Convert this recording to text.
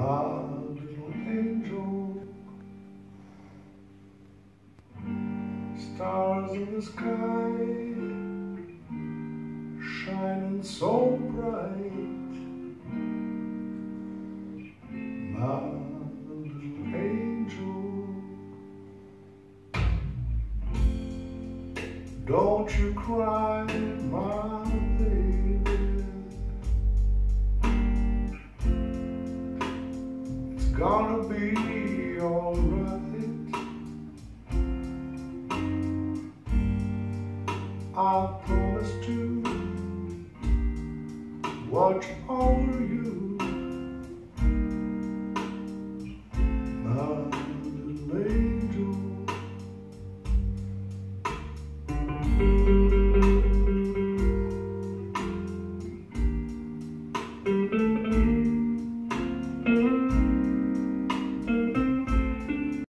My little angel, stars in the sky, shining so bright. My little angel, don't you cry, my baby. It's gonna be alright. I promise to watch over you, my little angel.